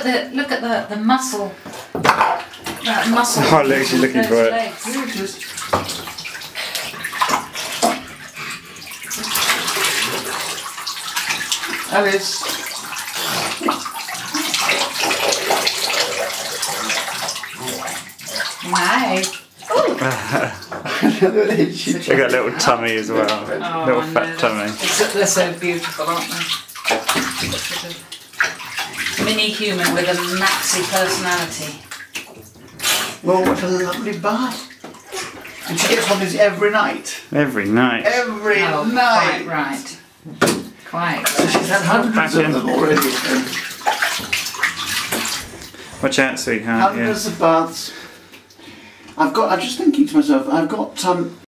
the muscle. That muscle. Oh, look, she's looking for it. Legs. Here it is. Alice. Nice. They got a little tummy as well. Oh, Little I fat know. tummy. They're so beautiful, aren't they? Sort of mini human with a maxi personality. Well, what a lovely bath. And she gets one of these every night. Every night. Every Oh, night. quite right. Quite. So she's had hundreds of them already. Watch out, sweetheart. Yeah. Hundreds of baths. I'm just thinking to myself, I've got